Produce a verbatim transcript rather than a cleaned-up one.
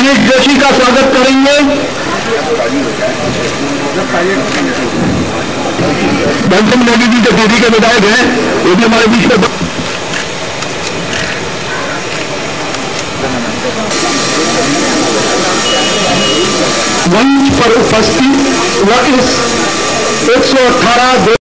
गणेश जोशी का स्वागत करेंगे। धनसिंह नेगी जी जो टीवी के विधायक हैं, वो भी हमारे बीच में मंच पर उपस्थित व इस एक सौ अठारह